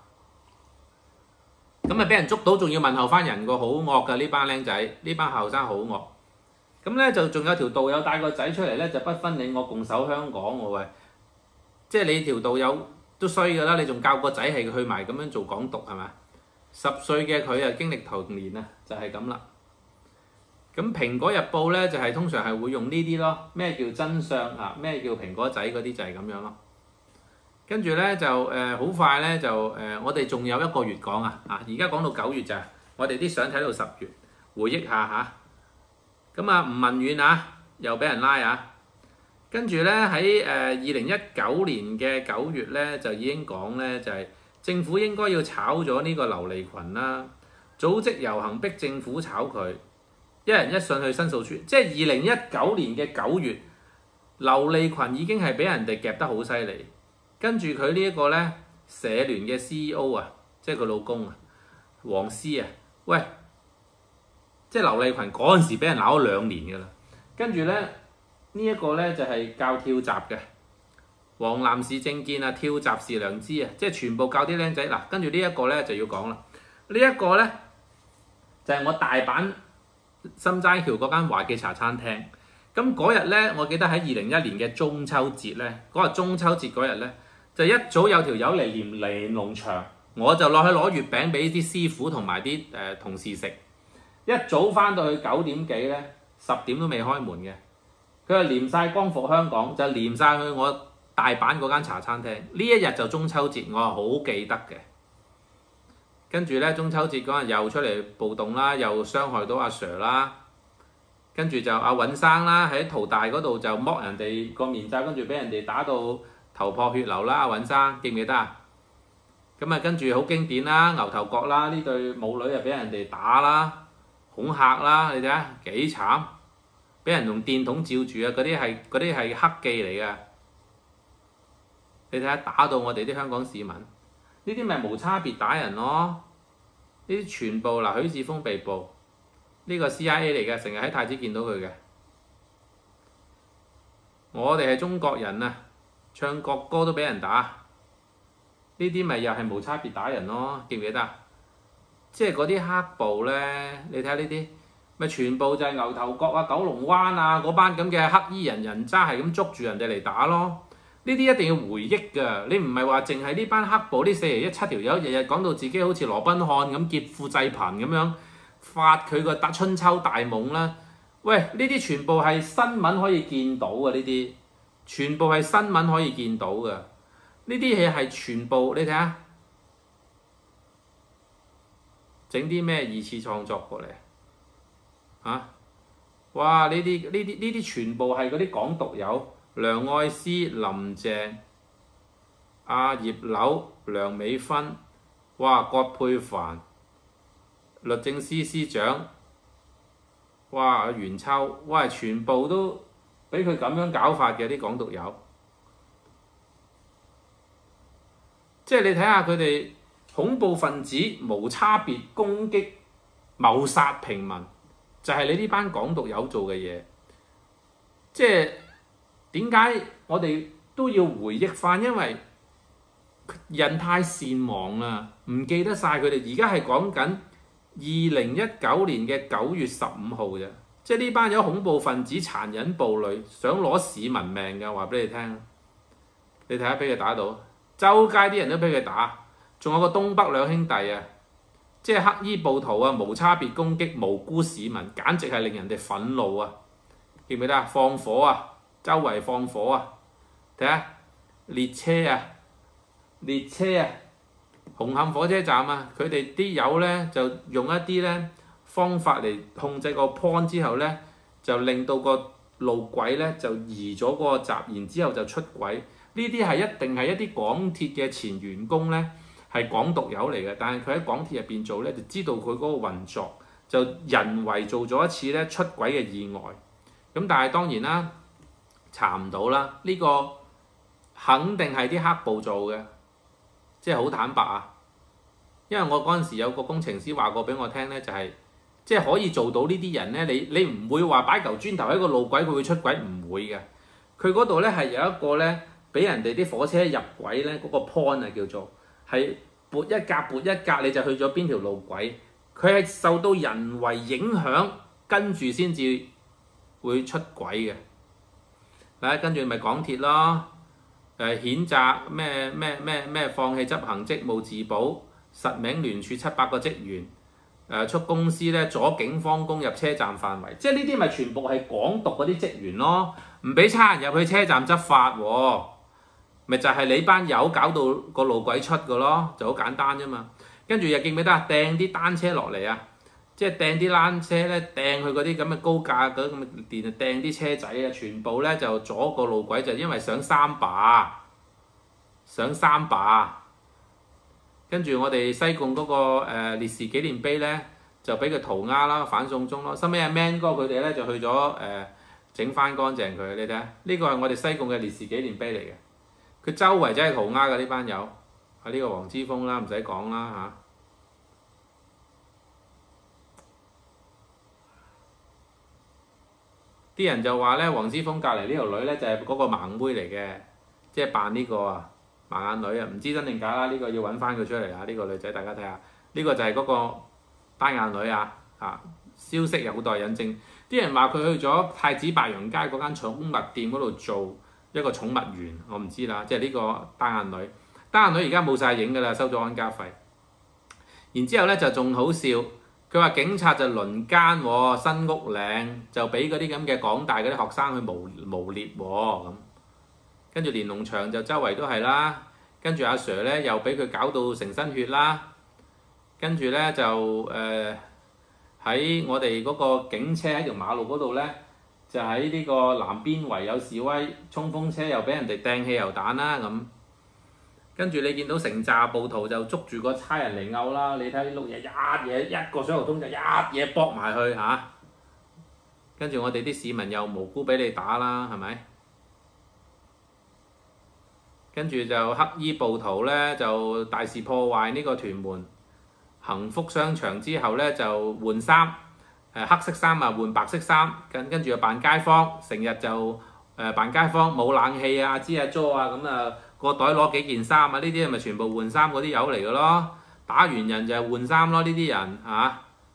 咁啊，俾人捉到，仲要問候翻人個，好惡㗎呢班僆仔，呢班後生好惡。咁咧就仲有條道友帶個仔出嚟咧，就不分你我共守香港喎喂！即係你條道友都衰㗎啦，你仲教個仔係去埋咁樣做港獨係嘛？10歲嘅佢啊經歷童年啊，就係咁啦。咁《蘋果日報》咧就係通常係會用呢啲咯，咩叫真相啊？咩叫蘋果仔嗰啲就係咁樣咯。跟住咧就好快咧就我哋仲有1個月講啊！而家講到9月咋，我哋啲相睇到10月，回憶下嚇。咁啊吳文遠啊又俾人拉啊，跟住咧喺2019年嘅9月咧就已經講咧就係政府應該要炒咗呢個劉利群啦，組織遊行逼政府炒佢。一人一信去申訴處，即係2019年嘅9月，劉利群已經係俾人哋夾得好犀利。跟住佢呢一個咧，社聯嘅 CEO 啊，即係佢老公啊，黃絲啊，喂，即係劉利群嗰陣時俾人鬧咗2年㗎啦。跟住咧呢一個咧就係教跳閘嘅，黃藍是政見啊，跳閘是良知啊，即係全部教啲僆仔嗱。跟住呢一個咧就要講啦，呢一個咧就係我大阪心齋橋嗰間華記茶餐廳，咁嗰日咧，我記得喺2021年嘅中秋節咧，嗰日中秋節嗰日咧，就一早有條友嚟連農場，我就落去攞月餅俾啲師傅同埋啲同事食。一早翻到去9點幾咧，10點都未開門嘅，佢就連晒光復香港，就連晒去我大阪嗰間茶餐廳。呢一日就中秋節，我係好記得嘅。跟住咧，中秋節嗰日又出嚟暴動啦，又傷害到阿 Sir 啦。跟住就阿尹生啦，喺淘大嗰度就剝人哋個面罩，跟住俾人哋打到頭破血流啦。阿尹生記唔記得啊？咁啊，跟住好經典啦，牛頭角啦，呢對母女啊俾人哋打啦、恐嚇啦，你睇下幾慘，俾人用電筒照住啊！嗰啲係黑記嚟㗎。你睇下打到我哋啲香港市民。呢啲咪無差別打人咯？呢啲全部嗱，許智峰被捕，呢個 CIA 嚟嘅，成日喺太子見到佢嘅。我哋係中國人啊，唱國歌都俾人打，呢啲咪又係無差別打人咯？記唔記得啊？即係嗰啲黑暴咧，你睇下呢啲，咪全部就係牛頭角啊、九龍灣啊嗰班咁嘅黑衣人渣，係咁捉住人哋嚟打咯。呢啲一定要回憶㗎，你唔係話淨係呢班黑暴呢417條友日日講到自己好似羅賓漢咁劫富濟貧咁樣發佢個春秋大夢啦。喂，呢啲全部係新聞可以見到嘅，呢啲全部係新聞可以見到嘅。呢啲嘢係全部，你睇下整啲咩2次創作過嚟啊！哇！呢啲全部係嗰啲港獨友。梁愛詩、林鄭、阿葉劉、梁美芬，哇，葛珮帆、律政司司長，哇，袁秋，哇，全部都俾佢咁樣搞法嘅啲港獨友，即係你睇下佢哋恐怖分子無差別攻擊、謀殺平民，就係你呢班港獨友做嘅嘢，即係。點解我哋都要回憶翻？因為人太善忘啦，唔記得晒佢哋。而家係講緊2019年嘅9月15號啫， 即係呢班有恐怖分子殘忍暴戾，想攞市民命㗎，話俾你聽。你睇下俾佢打到，周街啲人都俾佢打，仲有個東北兩兄弟啊，即係黑衣暴徒啊，無差別攻擊無辜市民，簡直係令人哋憤怒啊！記唔記得啊？放火啊，周圍放火啊！睇下列車啊，紅磡火車站啊，佢哋啲友咧就用一啲咧方法嚟控制個 point 之後咧，就令到個路軌咧就移咗個閘，然之後就出軌。呢啲係一定係一啲港鐵嘅前員工咧，係港獨友嚟嘅，但係佢喺港鐵入邊做咧，就知道佢嗰個運作，就人為做咗一次咧出軌嘅意外。咁但係當然啦，查唔到啦，呢個肯定係啲黑暴做嘅，即係好坦白啊！因為我嗰陣時有個工程師話過俾我聽咧，就係即係可以做到呢啲人咧，你唔會話擺嚿磚頭喺個路軌佢會出軌，唔會嘅。佢嗰度咧係有一個咧，俾人哋啲火車入軌咧嗰個 point 啊，叫做係撥一格你就去咗邊條路軌，佢係受到人為影響，跟住先至會出軌嘅。嗱，跟住咪港鐵咯，譴責咩放棄執行職務自保，實名聯署700個職員，促公司咧阻警方攻入車站範圍，即係呢啲咪全部係港獨嗰啲職員咯，唔俾差人入去車站執法喎，咪就係你班友搞到個路軌出嘅咯，就好簡單啫嘛。跟住又記唔記得啊？掟啲單車落嚟啊！即係掟啲單車咧，掟去嗰啲咁嘅高架嗰啲咁嘅電啊，掟啲車仔啊，全部咧就阻個路軌，就因為上三把。跟住我哋西貢嗰個烈士紀念碑咧，就俾佢塗鴉啦，反送中咯。收尾阿 Man 哥佢哋咧就去咗整翻乾淨佢。你睇下，呢個係我哋西貢嘅烈士紀念碑嚟嘅，佢周圍真係塗鴉嘅呢班友。啊，呢個黃之鋒啦，唔使講啦嚇。啲人就話咧，黃之鋒隔離呢條女咧就係嗰個盲妹嚟嘅，即係扮呢個啊盲眼女啊，唔知真定假啦。呢個要揾翻佢出嚟啊！呢個女仔大家睇下，呢個就係嗰個單眼女啊！消息有待引證。啲人話佢去咗太子白楊街嗰間寵物店嗰度做一個寵物員，我唔知啦。即係呢個單眼女，單眼女而家冇晒影㗎啦，收咗安家費。然之後咧就仲好笑。佢話警察就輪奸喎，新屋嶺就俾嗰啲咁嘅港大嗰啲學生去誣衊喎咁，跟住連儂牆就周圍都係啦，跟住阿 Sir 咧又俾佢搞到成身血啦，跟住咧就喺我哋嗰個警車喺條馬路嗰度咧，就喺呢個南邊圍有示威，衝鋒車又俾人哋掟汽油彈啦咁。跟住你見到成紮暴徒就捉住個差人嚟毆啦，你睇啲碌嘢一個水喉通就一嘢搏埋去嚇，跟住我哋啲市民又無辜俾你打啦，係咪？跟住就黑衣暴徒咧就大肆破壞呢個屯門幸福商場之後咧就換衫，黑色衫啊換白色衫，跟住又扮街坊，成日就扮街坊冇冷氣啊支啊租啊咁啊。個袋攞幾件衫啊！呢啲係咪全部換衫嗰啲友嚟嘅咯？打完人就係換衫咯，呢啲人嚇。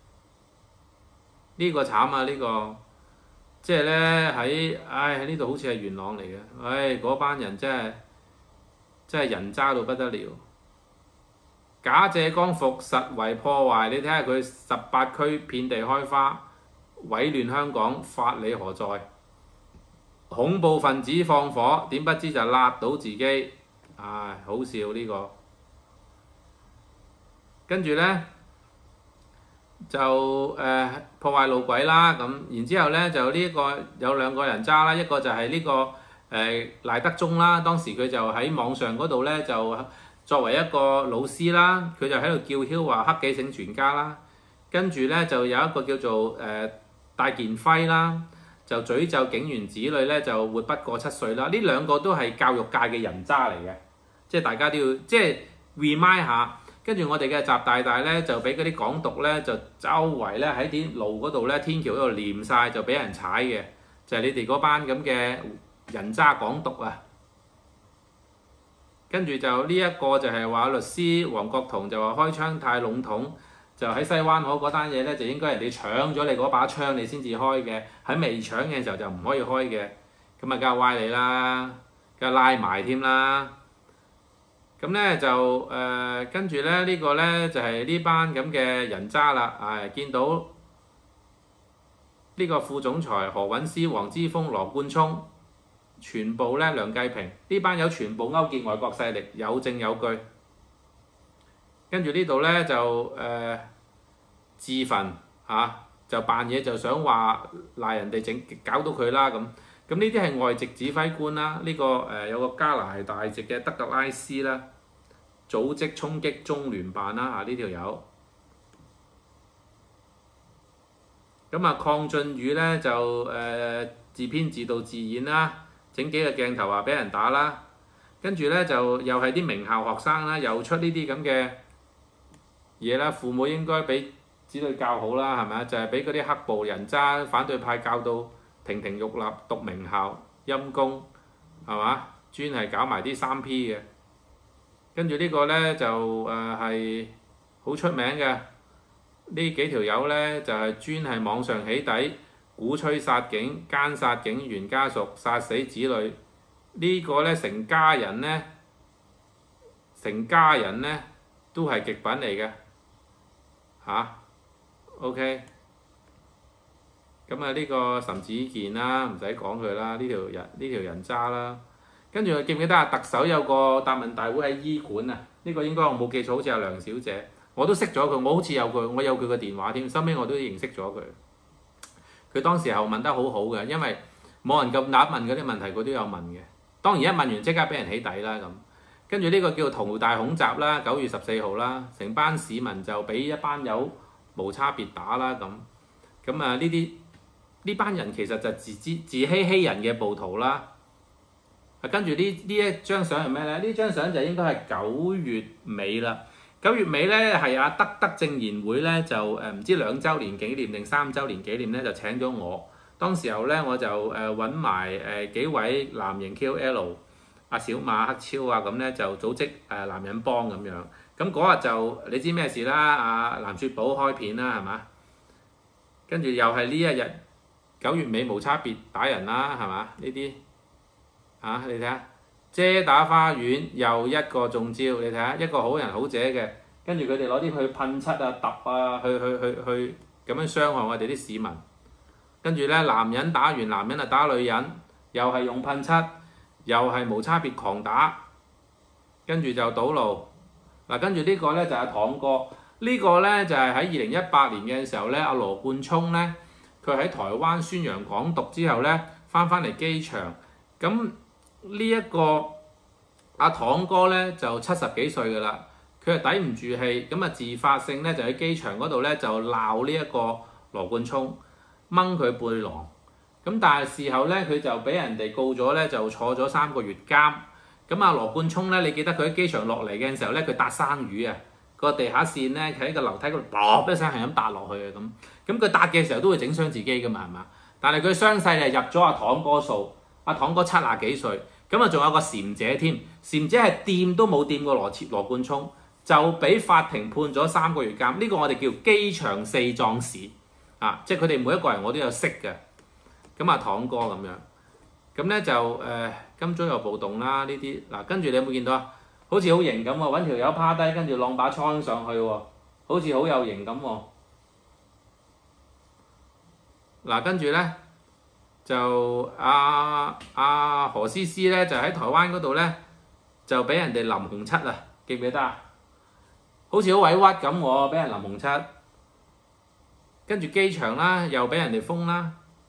呢個慘啊！呢個即係咧喺呢度好似係元朗嚟嘅，嗰班人真係人渣到不得了。假借光復實為破壞，你睇下佢18區遍地開花，毀亂香港，法理何在？恐怖分子放火，點不知就辣到自己，好笑呢個。跟住咧就破壞路軌啦，咁然之後咧就呢個有2個人渣啦，一個就係呢個賴德忠啦，當時佢就喺網上嗰度咧就作為一個老師啦，佢就喺度叫囂話黑警醒全家啦，跟住咧就有一個叫做戴建輝啦。就詛咒警員子女咧就活不過7歲啦！呢2個都係教育界嘅人渣嚟嘅，即係大家都要即係 remind 下。跟住我哋嘅習大大咧就俾嗰啲港獨咧就周圍咧喺啲路嗰度咧天橋嗰度黏晒，就俾人踩嘅，就係你哋嗰班咁嘅人渣港獨啊！跟住就呢一個就係話律師黃國同就話開槍太籠統， 就喺西灣河嗰單嘢咧，就應該人哋搶咗你嗰把槍，你先至開嘅。喺未搶嘅時候就唔可以開嘅，咁啊梗係歪你啦，梗係拉埋添啦。咁咧就跟住咧呢個咧就係呢班咁嘅人渣啦。見到呢個副總裁何韻詩、黃之鋒、羅冠聰，全部咧梁繼平呢班友全部勾結外國勢力，有證有據。跟住呢度咧就自焚就扮嘢就想話賴人哋搞到佢啦咁。咁呢啲係外籍指揮官啦，呢個有個加拿大籍嘅德特拉斯啦，組織衝擊中聯辦啦呢條友。咁啊，鄺俊宇咧就自編自導自演啦，整幾個鏡頭話俾人打啦，跟住咧就又係啲名校學生啦，又出呢啲咁嘅嘢啦。父母應該俾子女教好啦，係咪啊？就係俾嗰啲黑暴人渣反對派教到亭亭玉立，讀名校陰公係嘛？專係搞埋啲3P 嘅。跟住呢個咧就係好出名嘅。呢幾條友咧就係專係網上起底，鼓吹殺警、姦殺警員家屬、殺死子女。呢個咧成家人咧都係極品嚟嘅OK。咁啊呢個岑子健啦，唔使講佢啦，呢條人渣啦。跟住記唔記得特首有個答問大會喺醫館啊？呢個應該我冇記錯，好似係梁小姐。我都識咗佢，我好似有佢，我有佢個電話添。收尾我都認識咗佢。佢當時候問得好好嘅，因為冇人咁膽問嗰啲問題，佢都有問嘅。當然一問完即刻俾人起底啦咁。跟住呢個叫淘大恐襲啦，9月14號啦，成班市民就俾一班友無差別打啦咁。咁啊呢班人其實就自欺人嘅暴徒啦。跟住呢一張相係咩咧？呢張相就應該係9月尾啦。9月尾咧係阿德政賢會咧就唔知2週年紀念定3週年紀念咧就請咗我。當時候咧我就揾埋幾位藍營 KOL 阿小馬黑超啊咁咧就組織男人幫咁樣。咁嗰日就你知咩事啦？阿藍雪寶開片啦係嘛？跟住又係呢一日9月尾無差別打人啦係嘛？呢啲你睇下。遮打花園又一個中招，你睇下一個好人好姐嘅，跟住佢哋攞啲去噴漆啊、揼啊，去咁樣傷害我哋啲市民。跟住咧，男人打完男人啊打女人，又係用噴漆，又係無差別狂打，跟住就堵路。跟住呢個咧就係堂哥，呢個咧就係喺2018年嘅時候咧，阿羅冠聰咧，佢喺台灣宣揚港獨之後咧，翻嚟機場咁。呢一個阿堂哥咧就70幾歲㗎啦，佢係抵唔住氣，咁啊自發性咧就喺機場嗰度咧就鬧呢一個羅冠聰，掹佢背囊。咁但係事後咧佢就俾人哋告咗咧，就坐咗3個月監。咁啊羅冠聰咧，你記得佢喺機場落嚟嘅時候咧，佢搭生魚啊，個地下線咧喺個樓梯嗰度噥一聲係咁搭落去啊咁。咁佢搭嘅時候都會整傷自己㗎嘛係嘛？但係佢傷勢係入咗阿堂哥數，阿堂哥70幾歲。咁啊，仲有個禪姐添，禪姐係掂都冇掂過羅冠聰，就俾法庭判咗3個月監。呢個我哋叫機場4壯士即係佢哋每一個人我都有識嘅。咁啊，堂哥咁樣，咁咧就金鐘又暴動啦呢啲跟住你有冇見到啊？好似好型咁喎，揾條友趴低，跟住晾把槍上去喎，好似好有型咁喎。跟住咧。就何詩詩咧，就喺台灣嗰度咧，就俾人哋淋紅漆啊！記唔記得啊？好似好委屈咁喎，俾人淋紅漆。跟住機場啦，又俾人哋封啦。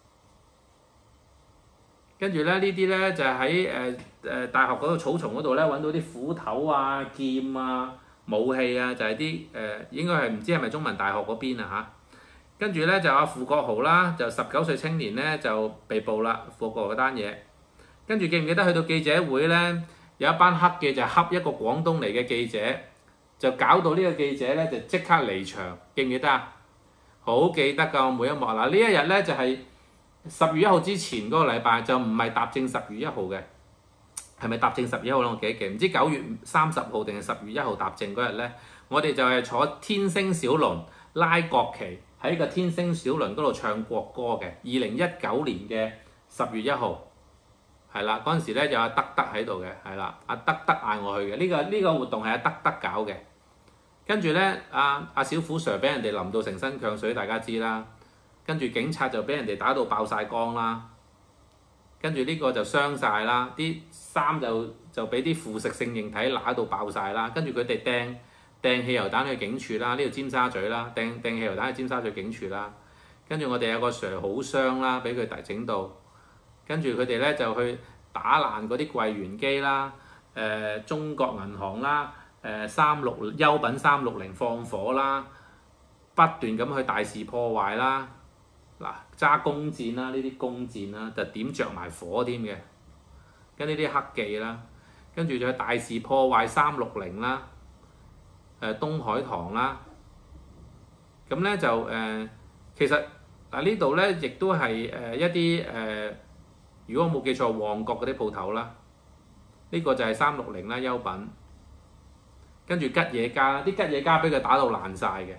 跟住咧呢啲咧就喺大學嗰度草叢嗰度咧揾到啲斧頭啊、劍啊、武器啊，就係啲應該係唔知係咪中文大學嗰邊啊。跟住咧就阿傅國豪啦，就19歲青年咧就被捕啦，傅國豪嗰單嘢。跟住記唔記得去到記者會咧，有一班黑嘅就恰一個廣東嚟嘅記者，就搞到呢個記者咧就即刻離場，記唔記得啊？好記得㗎，我每一幕。呢一日咧就係10月1號之前嗰個禮拜，就唔係踏正10月1號嘅，係咪踏正10月1號咧？我記一記，唔知9月30號定係10月1號踏正嗰日咧，我哋就係坐天星小輪拉國旗喺個天星小輪嗰度唱國歌嘅。2019年嘅10月1號，係啦，嗰陣時咧有阿德德喺度嘅，係啦，阿德德嗌我去嘅。呢個活動係阿德德搞嘅。跟住咧，阿小虎 Sir 俾人哋淋到成身強水，大家知啦。跟住警察就俾人哋打到爆晒光啦。跟住呢個就傷晒啦，啲衫就俾啲腐蝕性液體揦到爆晒啦。跟住佢哋掟汽油彈去警署啦，呢度尖沙咀啦，掟汽油彈去尖沙咀警署啦。跟住我哋有個 Sir 好傷啦，俾佢整到。跟住佢哋咧就去打爛嗰啲櫃員機啦，中國銀行啦。優品360放火啦，不斷咁去大肆破壞啦，嗱揸弓箭啦，呢啲弓箭啦就點着埋火添嘅，跟呢啲黑記啦，跟住就去大肆破壞360啦，東海堂啦，咁咧就其實呢度咧亦都係一啲如果我冇記錯旺角嗰啲鋪頭啦，呢個就係360啦，優品。跟住吉野家，啲吉野家俾佢打到爛晒嘅，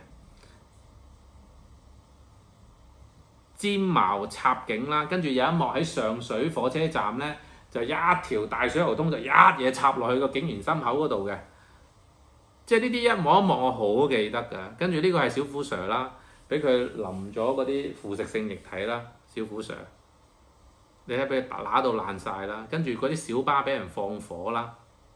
尖矛插警啦。跟住有一幕喺上水火車站咧，就一條大水喉通就一嘢插落去個警員心口嗰度嘅。即係呢啲一幕一幕我好記得㗎。跟住呢個係小虎 Sir 啦，俾佢淋咗嗰啲腐蝕性液體啦，小虎 Sir。你睇俾佢打到爛晒啦。跟住嗰啲小巴俾人放火啦。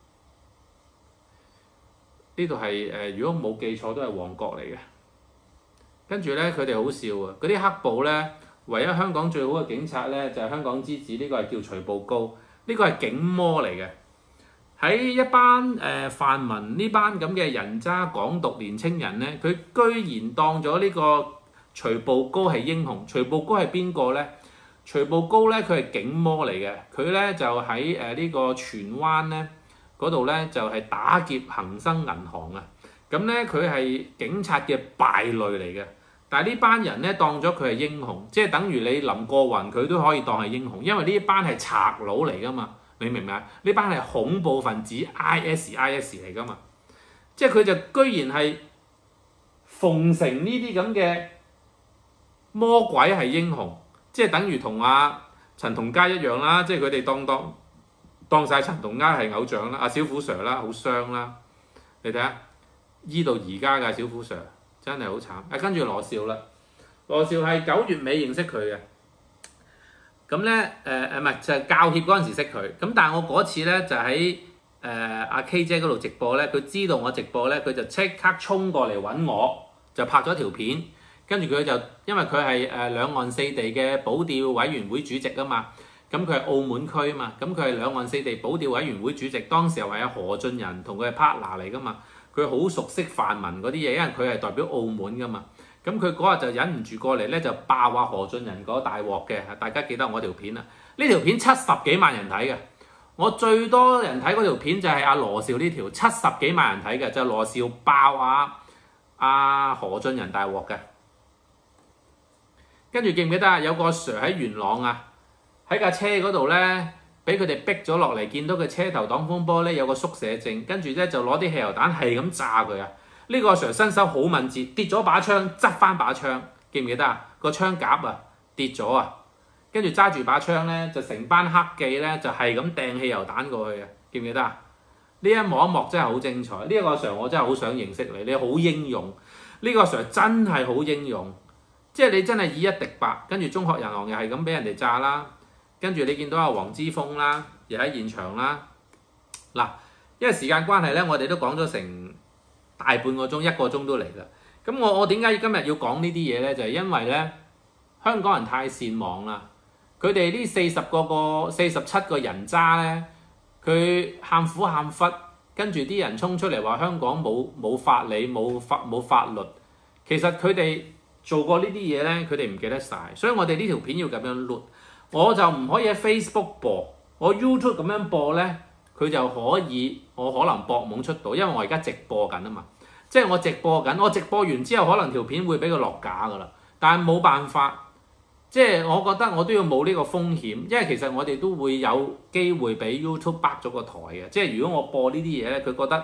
呢度係如果冇記錯都係旺角嚟嘅。跟住咧，佢哋好笑啊！嗰啲黑暴咧，唯一香港最好嘅警察咧就係香港之子，呢個係叫徐步高，呢個係警魔嚟嘅。喺一班泛民呢班咁嘅人渣港獨年青人咧，佢居然當咗呢個徐步高係英雄。徐步高係邊個咧？徐步高咧，佢係警魔嚟嘅。佢咧就喺呢個荃灣咧。嗰度咧就係打劫恒生銀行啊！咁咧佢係警察嘅敗類嚟嘅，但係呢班人咧當咗佢係英雄，即係等於你林過雲佢都可以當係英雄，因為呢一班係賊佬嚟噶嘛，你明唔明啊？呢班係恐怖分子 IS 嚟噶嘛，即係佢就居然係奉承呢啲咁嘅魔鬼係英雄，即係等於同阿陳同佳一樣啦，即係佢哋當晒陳同佳係偶像啦，阿小虎 Sir 啦，好傷啦，你睇下醫到而家嘅小虎 Sir 真係好慘。跟住羅少啦，羅少係9月尾認識佢嘅，咁咧唔係就係教協嗰陣時識佢，咁但係我嗰次咧就喺阿 K 姐嗰度直播咧，佢知道我直播咧，佢就即刻衝過嚟揾我，就拍咗條片，跟住佢就因為佢係兩岸四地嘅保釣委員會主席啊嘛。咁佢係澳門區啊嘛，咁佢係兩岸四地保釣委員會主席，當時又係阿何俊仁同佢係 partner 嚟噶嘛，佢好熟悉泛民嗰啲嘢，因為佢係代表澳門噶嘛，咁佢嗰日就忍唔住過嚟咧，就爆話何俊仁嗰大鑊嘅，大家記得我條片啊？呢條片70幾萬人睇嘅，我最多人睇嗰條片就係阿羅少呢條70幾萬人睇嘅，就係羅少爆阿何俊仁大鑊嘅，跟住記唔記得啊？有個 Sir 喺元朗啊？喺架車嗰度咧，俾佢哋逼咗落嚟，見到佢車頭擋風玻璃有個縮寫證，跟住咧就攞啲汽油彈係咁炸佢啊！呢個 Sir 身手好敏捷，跌咗把槍，執翻把槍，記唔記得啊？個槍夾啊跌咗啊，跟住揸住把槍咧，就成班黑記咧就係咁掟汽油彈過去啊！記唔記得啊？呢一幕一幕真係好精彩，呢個 Sir 我真係好想認識你，你好英勇，呢個 Sir 真係好英勇，即係你真係以一敵百，跟住中學銀行又係咁俾人哋炸啦。跟住你見到阿黃之鋒啦，又喺現場啦。嗱，因為時間關係咧，我哋都講咗成大半個鐘、1個鐘都嚟啦。咁我點解今日要講呢啲嘢咧？就係因為咧，香港人太善忘啦。佢哋呢47個人渣咧，佢喊苦喊忽，跟住啲人衝出嚟話香港冇法理、冇法律。其實佢哋做過呢啲嘢咧，佢哋唔記得晒。所以我哋呢條片要咁樣錄。我就唔可以喺 Facebook 播，我 YouTube 咁樣播咧，佢就可以，我可能博懵出到，因為我而家直播緊啊嘛，即係我直播緊，我直播完之後可能條片會俾佢落架噶啦，但係冇辦法，即係我覺得我都要冒呢個風險，因為其實我哋都會有機會俾 YouTube 崩咗個台嘅，即係如果我播呢啲嘢咧，佢覺得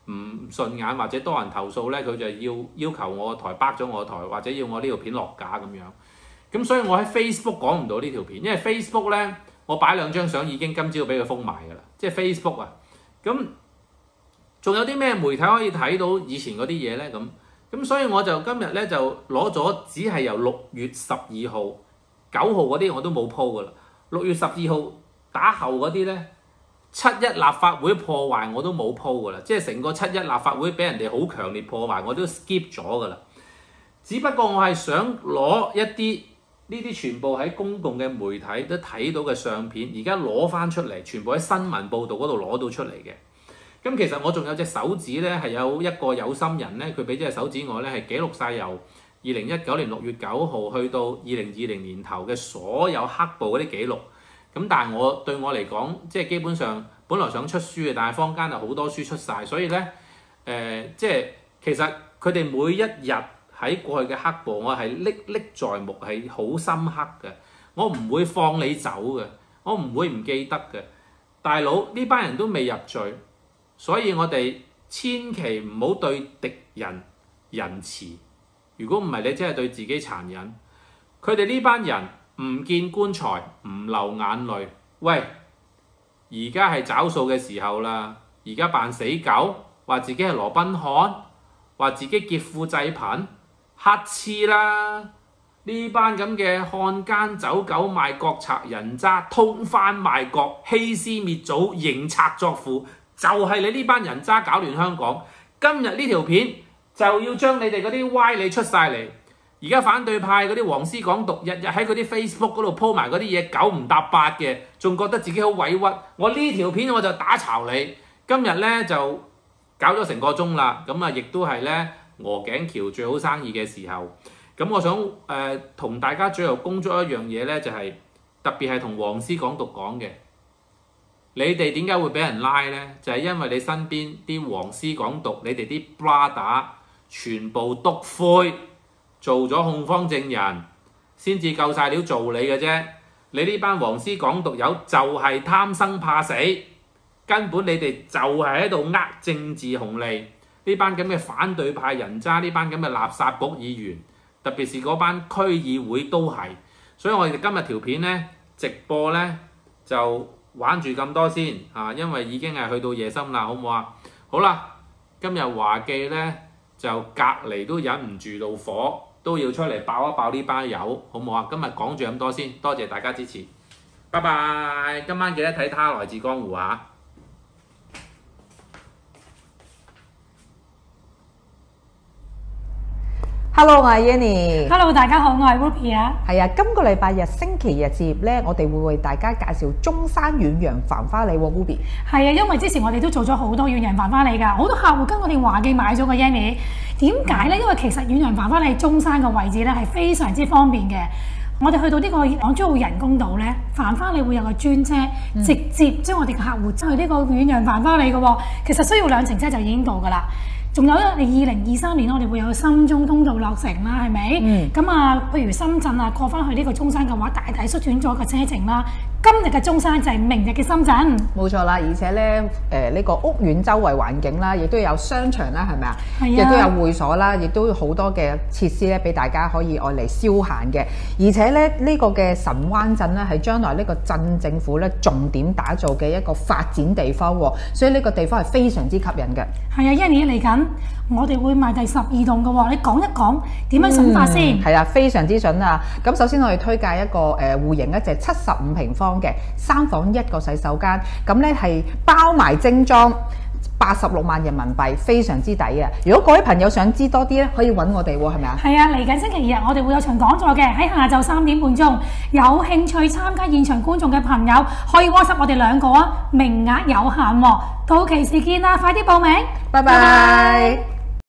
唔順眼或者多人投訴咧，佢就要求我個台 back 咗我個台，或者要我呢條片落架咁樣。咁所以我喺 Facebook 講唔到呢條片，因為 Facebook 咧我擺兩張相已經今朝俾佢封埋㗎啦，即係 Facebook 啊。咁仲有啲咩媒體可以睇到以前嗰啲嘢咧？咁所以我就今日咧就攞咗，只係由6月12號、9號嗰啲我都冇 po 㗎啦。6月12號打後嗰啲咧，7·1立法會破壞我都冇 po 㗎啦，即係成個7·1立法會俾人哋好強烈破壞，我都 skip 咗㗎啦。只不過我係想攞一啲呢啲全部喺公共嘅媒體都睇到嘅相片，而家攞翻出嚟，全部喺新聞報導嗰度攞到出嚟嘅。咁其實我仲有隻手指咧，係有一個有心人咧，佢俾隻手指我咧，係記錄晒由2019年6月9號去到2020年頭嘅所有黑暴嗰啲記錄。咁但係對我嚟講，即係基本上本來想出書嘅，但係坊間有好多書出晒，所以咧即係其實佢哋每一日喺過去嘅黑暴，我係歷歷在目，係好深刻嘅。我唔會放你走嘅，我唔會唔記得嘅。大佬呢班人都未入罪。所以我哋千祈唔好對敵人仁慈，如果唔係你真係對自己殘忍。佢哋呢班人唔見棺材唔流眼淚，喂！而家係找數嘅時候啦，而家扮死狗，話自己係羅賓漢，話自己劫富濟貧，乞嗤啦！呢班咁嘅漢奸走狗賣國賊人渣，通番賣國，欺師滅祖，認賊作父。就係你呢班人渣搞亂香港，今日呢條片就要將你哋嗰啲歪理出晒嚟。而家反對派嗰啲黃絲港獨，日日喺嗰啲 Facebook 嗰度鋪埋嗰啲嘢，9唔搭8嘅，仲覺得自己好委屈。我呢條片我就打巢你。今日咧就搞咗成個鐘啦，咁啊亦都係咧鵝頸橋最好生意嘅時候。咁我想同大家最後恭祝一樣嘢咧，就係特別係同黃絲港獨講嘅。你哋點解會俾人拉呢？就係因為你身邊啲黃絲港獨，你哋啲 brother 全部篤灰，做咗控方證人，先至夠晒料做你嘅啫。你呢班黃絲港獨友就係貪生怕死，根本你哋就係喺度呃政治紅利。呢班咁嘅反對派人渣，呢班咁嘅垃圾局議員，特別是嗰班區議會都係。所以我哋今日條片呢，直播呢，就玩住咁多先嚇，因為已經係去到夜深啦，好唔好啊？好啦，今日華記咧就隔離都忍唔住怒火，都要出嚟爆一爆呢班友，好唔好啊？今日講住咁多先，多謝大家支持，拜拜！今晚記得睇《他來自江湖》嚇。 Hello， 我係 Yanny。 Hello， 大家好，我係 Ruby 啊。 係啊，今個禮拜日星期日接業咧，我哋會為大家介紹中山遠洋繁花里喎 ，Ruby。 係啊，因為之前我哋都做咗好多遠洋繁花里㗎，好多客戶跟我哋華記買咗個 Yanny。點解咧？因為其實遠洋繁花里中山個位置咧係非常之方便嘅。我哋去到呢個港珠澳人工島咧，繁花里會有個專車直接將我哋嘅客戶去呢個遠洋繁花里嘅喎。其實需要2程車就已經到㗎啦。仲有2023年我哋會有深中通道落成啦，係咪？咁譬如深圳啊，過翻去呢個中山嘅話，大大縮短咗個車程啦。今日嘅中山就係明日嘅深圳。 冇錯啦，而且咧呢個屋苑周圍環境啦，亦都有商場啦，係咪啊？係啊。亦都有會所啦，亦都有好多嘅設施咧，俾大家可以愛嚟消閒嘅。而且咧呢個嘅神灣鎮咧係將來呢個鎮政府咧重點打造嘅一個發展地方喎，所以呢個地方係非常之吸引嘅。係啊，Yanny嚟緊。我哋會賣第12棟嘅喎，你講一講點樣筍法先？ 係啊，非常之筍啊！咁首先我哋推介一個戶型，一隻75平方嘅3房1個洗手間，咁咧係包埋精裝，86萬人民幣，非常之抵啊！如果各位朋友想知多啲咧，可以揾我哋喎，係咪啊？ 係啊，嚟緊星期日我哋會有場講座嘅，喺下晝3點半鐘，有興趣參加現場觀眾嘅朋友可以 WhatsApp 我哋2個啊，名額有限喎，到期時見啦，快啲報名， 拜拜。